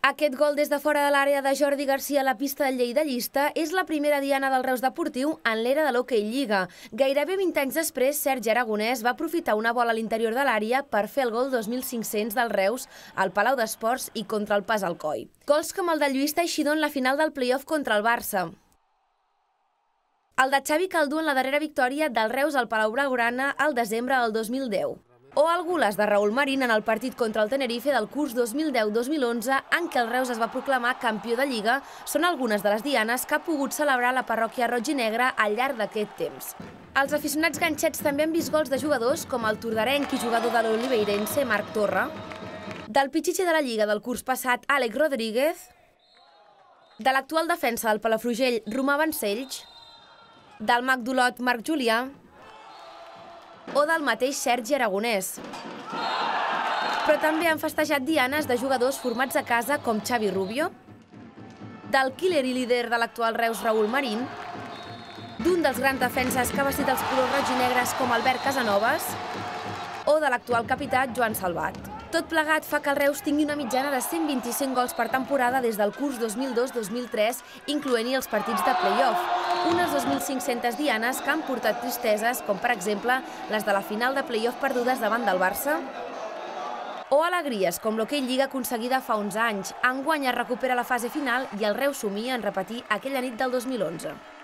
Aquest gol des de fora de l'àrea de Jordi Garcia a la pista del lleida-llista és la primera diana del Reus Deportiu en l'era de l'Hockey Lliga. Gairebé 20 anys després, Sergi Aragonès va aprofitar una bola a l'interior de l'àrea per fer el gol 2500 del Reus al Palau d'Esports i contra el Pas Alcoi. Gols com el de Lluís Teixidor en la final del play-off contra el Barça. El de Xavi Caldú en la darrera victòria del Reus al Palau Blaugrana al desembre del 2010. O el golaç de Raúl Marín en el partit contra el Tenerife del curs 2010-2011 en què el Reus es va proclamar campió de Lliga són algunes de les dianes que ha pogut celebrar la parròquia roig i negra al llarg d'aquest temps. Els aficionats ganxets també han vist gols de jugadors com el tordarenc i jugador de l'Oliveirense Marc Torra, del pitxitxe de la Lliga del curs passat Àlex Rodríguez, de l'actual defensa del Palafrugell Romà Vancells, del mag d'Olot Marc Julià, o del mateix Sergi Aragonès. Però també han festejat dianes de jugadors formats a casa com Xavi Rubio, del killer i líder de l'actual Reus Raúl Marín, d'un dels grans defenses que ha vestit els colors roig i negres com Albert Casanovas o de l'actual capità Joan Salvat. Tot plegat fa que el Reus tingui una mitjana de 125 gols per temporada des del curs 2002-2003, incloent-hi els partits de play-off, unes 2.500 dianes que han portat tristeses, com per exemple les de la final de play-off perdudes davant del Barça, o alegries com l'Hockey Lliga aconseguida fa 11 anys. Enguany es recupera la fase final i el Reus somia en repetir aquella nit del 2011.